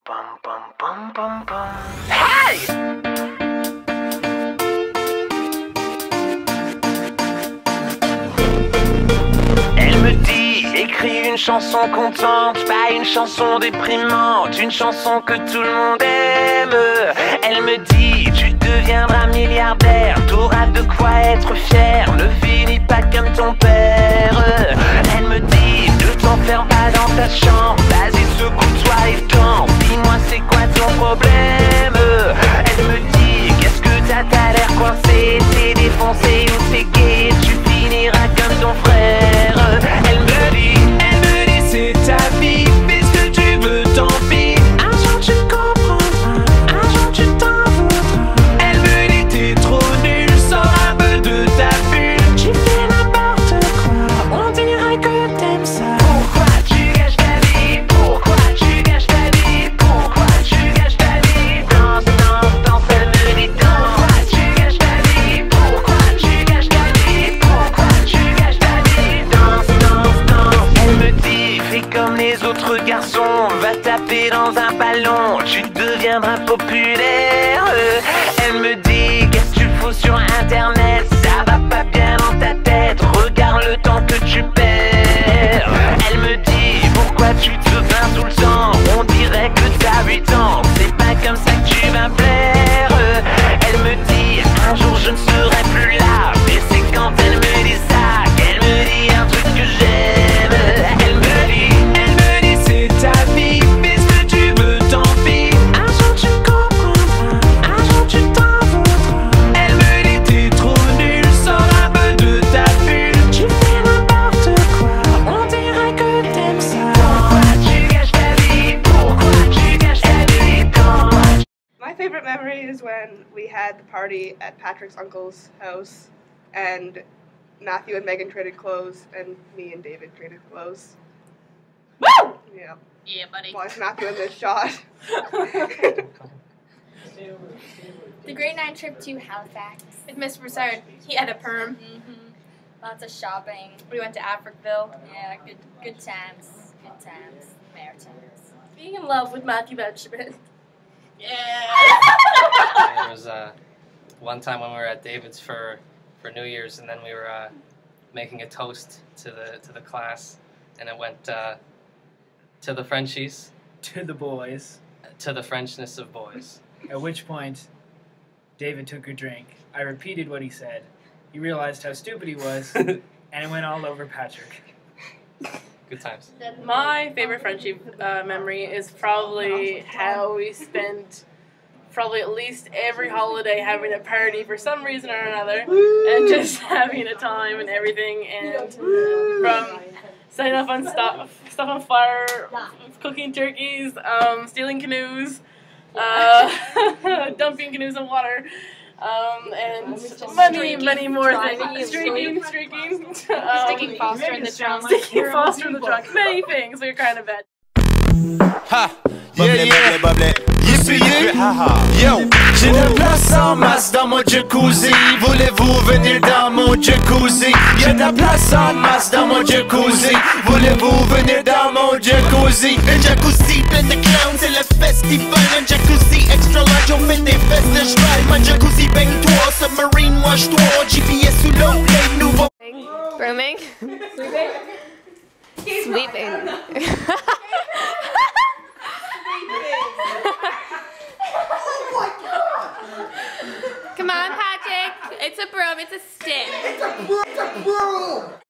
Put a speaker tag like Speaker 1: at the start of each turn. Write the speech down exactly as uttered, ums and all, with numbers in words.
Speaker 1: pam, pam, pam, pam, pam. Hey! Elle me dit, écris une chanson contente, pas une chanson déprimante, une chanson que tout le monde aime. Elle me dit, tu deviendras milliardaire, t'auras de quoi être fier, ne finis pas comme ton père. Elle me dit, ne t'enferme pas dans ta chambre, vas-y secoue-toi et danse, dis-moi c'est quoi ton problème. Elle me dit, qu'est-ce que t'as, t'as l'air coincé, t'es défoncé ou t'es gay, tu finiras comme ton frère. Elle me dit, elle me dit c'est ta vie, fais ce que tu veux, tant pis. Un jour tu comprendras, un jour tu t'en voudras. Elle me dit t'es trop nul, sors un peu de ta bulle. Tu fais n'importe quoi, on dirait que t'aimes ça. Pourquoi tu gâches ta vie? Pourquoi tu gâches ta vie? Pourquoi tu gâches ta vie? Danse, danse, danse, elle me dit danse. Pourquoi tu gâches ta vie? Pourquoi tu gâches ta vie? Pourquoi tu gâches ta vie? Danse, danse, danse. Elle me dit, fais comme les autres garçons, va taper dans un ballon, tu deviendras populaire. Elle me dit, qu'est-ce que tu fous sur internet, ça va pas bien dans ta tête, regarde le temps que tu perds. Elle me dit, pourquoi tu te plains tout le temps, on dirait que t'as huit ans, c'est pas comme ça que tu vas plaire. Elle me dit, un jour je ne serai plus là, mais c'est quand elle me dit ça qu'elle me dit un truc que j'aime. Elle me dit, elle me dit c'est ta vie, fais ce que tu veux, tant pis. Un jour tu comprendras, un jour tu t'en voudras. Elle me dit t'es trop nul, sors un peu de ta bulle. Tu fais n'importe quoi, on dirait que t'aimes ça. Pourquoi tu gâches ta vie? Pourquoi tu gâches ta vie? Pourquoi?
Speaker 2: My favorite memory is when we had the party at Patrick's uncle's house and Matthew and Megan traded clothes and me and David traded clothes.
Speaker 3: Woo!
Speaker 2: Yeah.
Speaker 3: Yeah, buddy.
Speaker 2: Watch Matthew in this shot.
Speaker 4: The grade nine trip to Halifax.
Speaker 3: With Mister Broussard. He had a perm.
Speaker 4: Mm-hmm. Lots of shopping.
Speaker 3: We went to Africville.
Speaker 4: Yeah, good good times. Good times. Maritimes.
Speaker 3: Being in love with Matthew Benjamin. Yeah.
Speaker 5: There was uh, one time when we were at David's for, for New Year's, and then we were uh, making a toast to the to the class, and it went uh, to the Frenchies,
Speaker 6: to the boys,
Speaker 5: to the Frenchness of boys.
Speaker 6: at which point David took a drink. I repeated what he said. He realized how stupid he was, and it went all over Patrick.
Speaker 5: Good times.
Speaker 7: My favorite friendship uh, memory is probably how we spent probably at least every holiday having a party for some reason or another, and just having a time and everything, and from setting up on stuff, stuff on fire, cooking turkeys, um, stealing canoes, uh, dumping canoes in water, um, and many, many more things. Streaking, streaking, um,
Speaker 3: Sticking Foster in the trunk.
Speaker 7: Sticking Foster in the trunk. Many things. We were kind of bad.
Speaker 1: Ha! Yeah, yeah! Yippee Yo! J'ai une place en masse dans mon jacuzzi. Voulez-vous venir dans mon jacuzzi? Y'a de la place en masse dans mon jacuzzi. Voulez-vous venir dans mon jacuzzi?
Speaker 8: Le jacuzzi plein de clowns, c'est le festival. Un jacuzzi extra large, on fait des fesses de cheval. Mon jacuzzi baigne-toi, submarine wash-toi. G P S sous l'eau, les nouveaux.
Speaker 3: Grooming. Sweeping. Come on, Patrick. It's a broom. It's a stick.
Speaker 8: It's a broom.